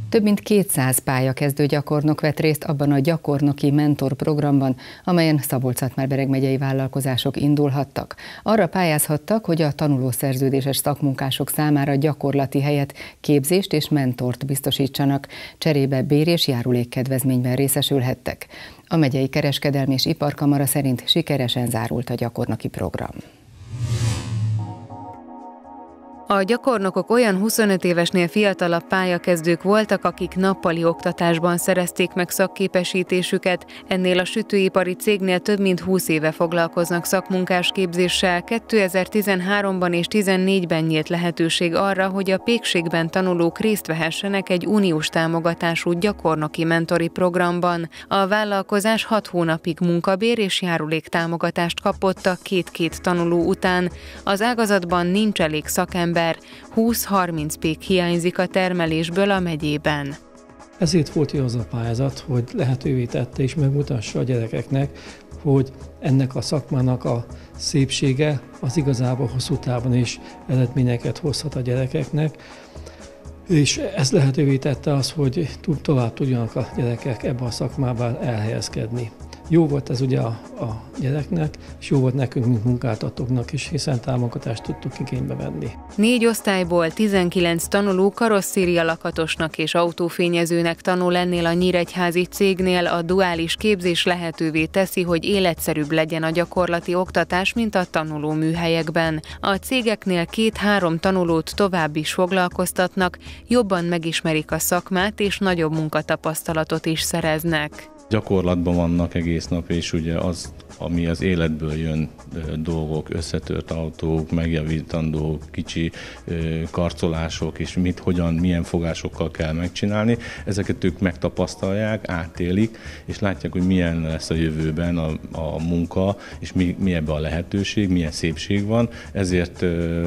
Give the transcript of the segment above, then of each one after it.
Több mint 200 pályakezdő gyakornok vett részt abban a gyakornoki mentor programban, amelyen Szabolcs-Szatmár-Bereg megyei vállalkozások indulhattak. Arra pályázhattak, hogy a tanulószerződéses szakmunkások számára gyakorlati helyet, képzést és mentort biztosítsanak, cserébe bér- és járulékkedvezményben részesülhettek. A megyei kereskedelmi és iparkamara szerint sikeresen zárult a gyakornoki program. A gyakornokok olyan 25 évesnél fiatalabb pályakezdők voltak, akik nappali oktatásban szerezték meg szakképesítésüket. Ennél a sütőipari cégnél több mint 20 éve foglalkoznak szakmunkás képzéssel. 2013-ban és 2014-ben nyílt lehetőség arra, hogy a pékségben tanulók részt vehessenek egy uniós támogatású gyakornoki mentori programban. A vállalkozás 6 hónapig munkabér és járuléktámogatást kapott a két tanuló után. Az ágazatban nincs elég szakember, 20-30 pék hiányzik a termelésből a megyében. Ezért volt jó az a pályázat, hogy lehetővé tette és megmutassa a gyerekeknek, hogy ennek a szakmának a szépsége az igazából hosszú távon is eredményeket hozhat a gyerekeknek, és ez lehetővé tette az, hogy tovább tudjanak a gyerekek ebbe a szakmában elhelyezkedni. Jó volt ez ugye a gyereknek, és jó volt nekünk, mint munkáltatóknak is, hiszen támogatást tudtuk igénybe venni. 4 osztályból 19 tanuló karosszéria lakatosnak és autófényezőnek tanul ennél a nyíregyházi cégnél. A duális képzés lehetővé teszi, hogy életszerűbb legyen a gyakorlati oktatás, mint a tanulóműhelyekben. A cégeknél 2-3 tanulót tovább is foglalkoztatnak, jobban megismerik a szakmát és nagyobb munkatapasztalatot is szereznek. Gyakorlatban vannak egész nap, és ugye az, ami az életből jön, dolgok, összetört autók, megjavítandó kicsi karcolások, és milyen fogásokkal kell megcsinálni, ezeket ők megtapasztalják, átélik, és látják, hogy milyen lesz a jövőben a munka, és mi ebben a lehetőség, milyen szépség van, ezért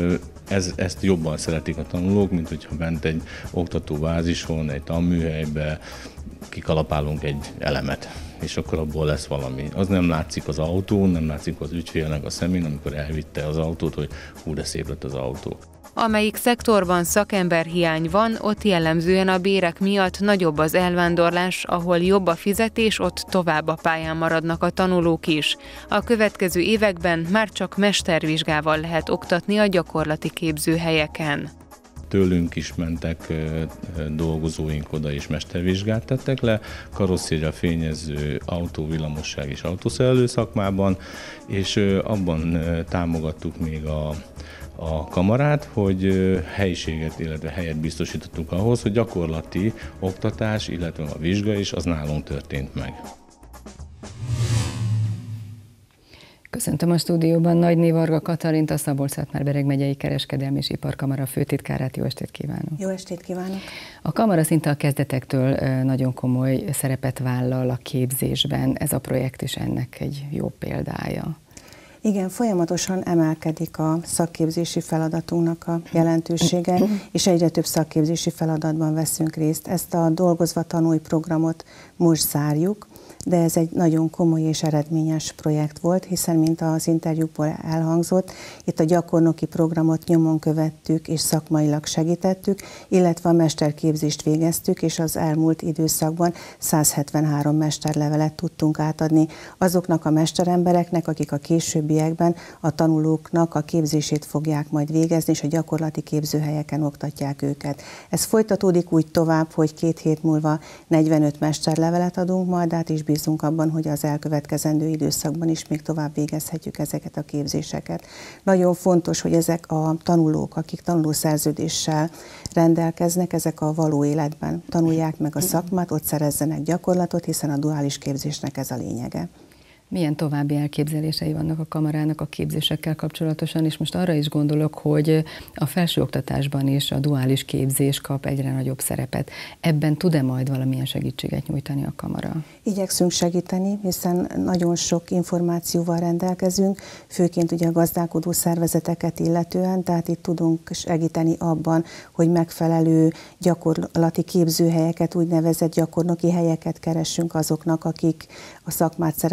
ezt jobban szeretik a tanulók, mint hogyha bent egy oktatóbázison, egy tanműhelybe kikalapálunk egy elemet, és akkor abból lesz valami. Az nem látszik az autón, nem látszik az ügyfélnek a szemén, amikor elvitte az autót, hogy hú, de szép lett az autó. Amelyik szektorban szakemberhiány van, ott jellemzően a bérek miatt nagyobb az elvándorlás, ahol jobb a fizetés, ott tovább a pályán maradnak a tanulók is. A következő években már csak mestervizsgával lehet oktatni a gyakorlati képzőhelyeken. Tőlünk is mentek dolgozóink oda, és mestervizsgát tettek le, karosszéria, fényező, autó, villamosság és autószerelő szakmában, és abban támogattuk még a kamarát, hogy helyiséget, illetve helyet biztosítottuk ahhoz, hogy gyakorlati oktatás, illetve a vizsga is az nálunk történt meg. Köszöntöm a stúdióban Nagyné Varga Katalint, a Szabolcs-Szatmár-Bereg megyei kereskedelmi és iparkamara főtitkárát. Jó estét kívánok! Jó estét kívánok! A kamara szinte a kezdetektől nagyon komoly szerepet vállal a képzésben. Ez a projekt is ennek egy jó példája. Igen, folyamatosan emelkedik a szakképzési feladatunknak a jelentősége, és egyre több szakképzési feladatban veszünk részt. Ezt a Dolgozva Tanulj programot most zárjuk, de ez egy nagyon komoly és eredményes projekt volt, hiszen, mint az interjúkból elhangzott, itt a gyakornoki programot nyomon követtük és szakmailag segítettük, illetve a mesterképzést végeztük, és az elmúlt időszakban 173 mesterlevelet tudtunk átadni azoknak a mesterembereknek, akik a későbbiekben a tanulóknak a képzését fogják majd végezni, és a gyakorlati képzőhelyeken oktatják őket. Ez folytatódik úgy tovább, hogy 2 hét múlva 45 mesterlevelet adunk majd át, és bízunk abban, hogy az elkövetkezendő időszakban is még tovább végezhetjük ezeket a képzéseket. Nagyon fontos, hogy ezek a tanulók, akik tanulószerződéssel rendelkeznek, ezek a való életben tanulják meg a szakmát, ott szerezzenek gyakorlatot, hiszen a duális képzésnek ez a lényege. Milyen további elképzelései vannak a kamarának a képzésekkel kapcsolatosan, és most arra is gondolok, hogy a felsőoktatásban is a duális képzés kap egyre nagyobb szerepet. Ebben tud-e majd valamilyen segítséget nyújtani a kamara? Igyekszünk segíteni, hiszen nagyon sok információval rendelkezünk, főként ugye a gazdálkodó szervezeteket illetően, tehát itt tudunk segíteni abban, hogy megfelelő gyakorlati képzőhelyeket, úgynevezett gyakornoki helyeket keressünk azoknak, akik a szakmát szeretnék a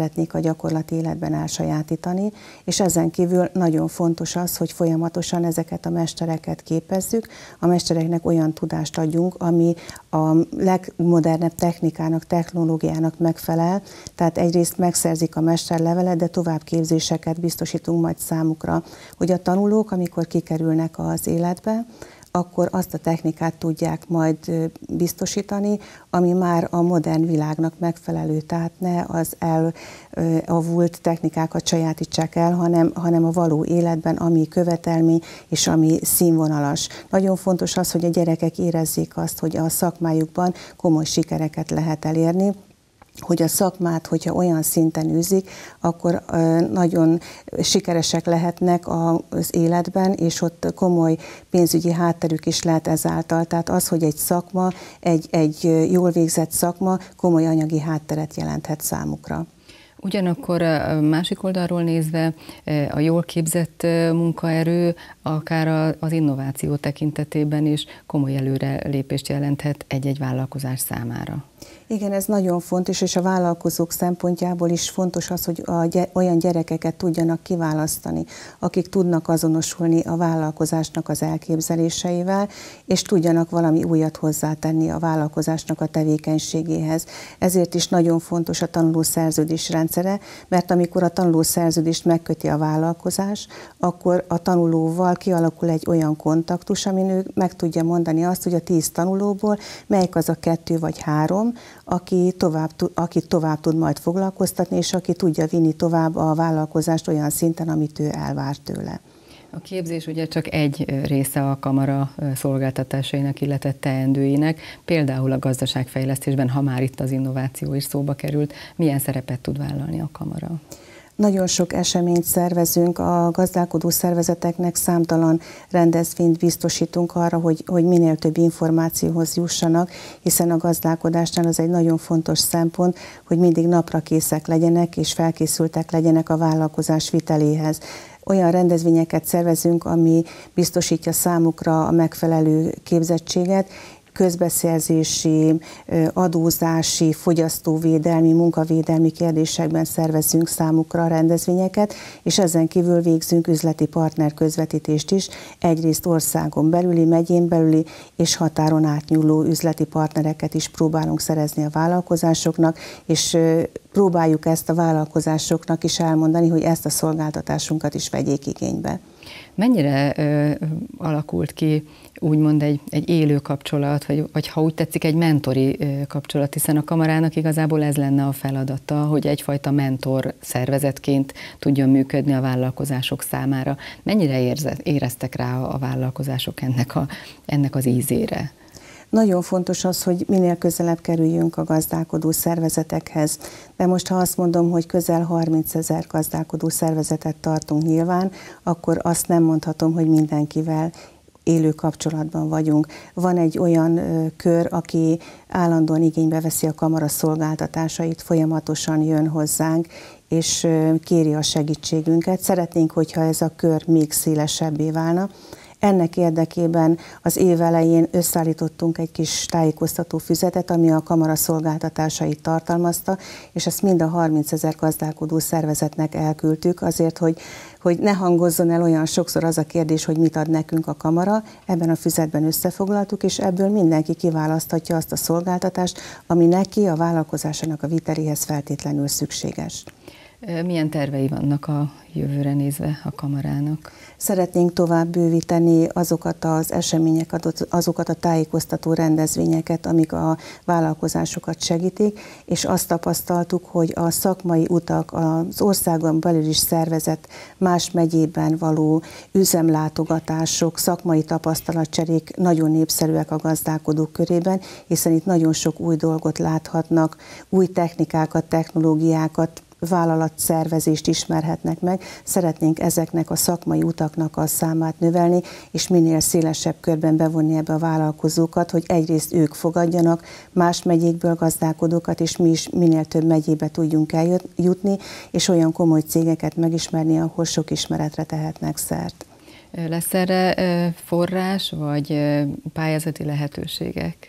gyakorlati életben elsajátítani, és ezen kívül nagyon fontos az, hogy folyamatosan ezeket a mestereket képezzük, a mestereknek olyan tudást adjunk, ami a legmodernebb technikának, technológiának megfelel, tehát egyrészt megszerzik a mesterlevelet, de továbbképzéseket biztosítunk majd számukra, hogy a tanulók, amikor kikerülnek az életbe, akkor azt a technikát tudják majd biztosítani, ami már a modern világnak megfelelő, tehát ne az elavult technikákat sajátítsák el, hanem a való életben, ami követelmény és ami színvonalas. Nagyon fontos az, hogy a gyerekek érezzék azt, hogy a szakmájukban komoly sikereket lehet elérni, hogy a szakmát, hogyha olyan szinten űzik, akkor nagyon sikeresek lehetnek az életben, és ott komoly pénzügyi hátterük is lehet ezáltal. Tehát az, hogy egy szakma, egy jól végzett szakma komoly anyagi hátteret jelenthet számukra. Ugyanakkor másik oldalról nézve a jól képzett munkaerő akár az innováció tekintetében is komoly előrelépést jelenthet egy-egy vállalkozás számára. Igen, ez nagyon fontos, és a vállalkozók szempontjából is fontos az, hogy olyan gyerekeket tudjanak kiválasztani, akik tudnak azonosulni a vállalkozásnak az elképzeléseivel, és tudjanak valami újat hozzátenni a vállalkozásnak a tevékenységéhez. Ezért is nagyon fontos a tanulószerződés rendszere, mert amikor a tanulószerződést megköti a vállalkozás, akkor a tanulóval kialakul egy olyan kontaktus, amin ő meg tudja mondani azt, hogy a 10 tanulóból melyik az a 2 vagy 3, aki tovább tud majd foglalkoztatni, és aki tudja vinni tovább a vállalkozást olyan szinten, amit ő elvár tőle. A képzés ugye csak egy része a kamara szolgáltatásainak, illetve teendőinek, például a gazdaságfejlesztésben, ha már itt az innováció is szóba került, milyen szerepet tud vállalni a kamara? Nagyon sok eseményt szervezünk, a gazdálkodó szervezeteknek számtalan rendezvényt biztosítunk arra, hogy minél több információhoz jussanak, hiszen a gazdálkodásnál az egy nagyon fontos szempont, hogy mindig naprakészek legyenek és felkészültek legyenek a vállalkozás viteléhez. Olyan rendezvényeket szervezünk, ami biztosítja számukra a megfelelő képzettséget, közbeszerzési, adózási, fogyasztóvédelmi, munkavédelmi kérdésekben szervezünk számukra a rendezvényeket, és ezen kívül végzünk üzleti partner közvetítést is, egyrészt országon belüli, megyén belüli és határon átnyúló üzleti partnereket is próbálunk szerezni a vállalkozásoknak, és próbáljuk ezt a vállalkozásoknak is elmondani, hogy ezt a szolgáltatásunkat is vegyék igénybe. Mennyire alakult ki úgymond egy élő kapcsolat, vagy ha úgy tetszik, egy mentori kapcsolat, hiszen a kamarának igazából ez lenne a feladata, hogy egyfajta mentor szervezetként tudjon működni a vállalkozások számára. Mennyire éreztek rá a vállalkozások ennek az ízére? Nagyon fontos az, hogy minél közelebb kerüljünk a gazdálkodó szervezetekhez. De most, ha azt mondom, hogy közel 30 000 gazdálkodó szervezetet tartunk nyilván, akkor azt nem mondhatom, hogy mindenkivel élő kapcsolatban vagyunk. Van egy olyan kör, aki állandóan igénybe veszi a kamara szolgáltatásait, folyamatosan jön hozzánk, és kéri a segítségünket. Szeretnénk, hogyha ez a kör még szélesebbé válna. Ennek érdekében az év elején összeállítottunk egy kis tájékoztató füzetet, ami a kamara szolgáltatásait tartalmazta, és ezt mind a 30 000 gazdálkodó szervezetnek elküldtük, azért, hogy ne hangozzon el olyan sokszor az a kérdés, hogy mit ad nekünk a kamara. Ebben a füzetben összefoglaltuk, és ebből mindenki kiválaszthatja azt a szolgáltatást, ami neki, a vállalkozásának a viteléhez feltétlenül szükséges. Milyen tervei vannak a jövőre nézve a kamarának? Szeretnénk tovább bővíteni azokat az eseményeket, azokat a tájékoztató rendezvényeket, amik a vállalkozásokat segítik, és azt tapasztaltuk, hogy a szakmai utak, az országon belül is szervezett más megyében való üzemlátogatások, szakmai tapasztalatcserék nagyon népszerűek a gazdálkodók körében, hiszen itt nagyon sok új dolgot láthatnak, új technikákat, technológiákat, vállalatszervezést ismerhetnek meg. Szeretnénk ezeknek a szakmai utaknak a számát növelni, és minél szélesebb körben bevonni ebbe a vállalkozókat, hogy egyrészt ők fogadjanak más megyékből gazdálkodókat, és mi is minél több megyébe tudjunk eljutni, és olyan komoly cégeket megismerni, ahol sok ismeretre tehetnek szert. Lesz erre forrás, vagy pályázati lehetőségek?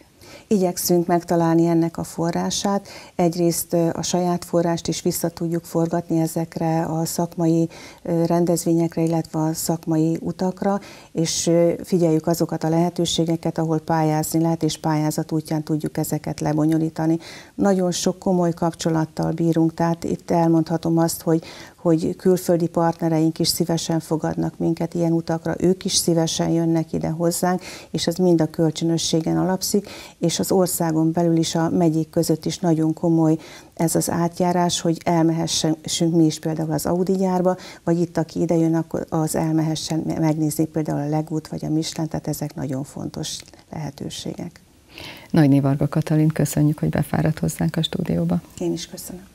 Igyekszünk megtalálni ennek a forrását. Egyrészt a saját forrást is vissza tudjuk forgatni ezekre a szakmai rendezvényekre, illetve a szakmai utakra, és figyeljük azokat a lehetőségeket, ahol pályázni lehet, és pályázat útján tudjuk ezeket lebonyolítani. Nagyon sok komoly kapcsolattal bírunk, tehát itt elmondhatom azt, hogy külföldi partnereink is szívesen fogadnak minket ilyen utakra, ők is szívesen jönnek ide hozzánk, és ez mind a kölcsönösségen alapszik, és az országon belül is a megyék között is nagyon komoly ez az átjárás, hogy elmehessünk mi is például az Audi gyárba, vagy itt, aki ide jön, akkor az elmehessen megnézni például a Legút vagy a Michelin, tehát ezek nagyon fontos lehetőségek. Nagyné Varga Katalin, köszönjük, hogy befáradt hozzánk a stúdióba. Én is köszönöm.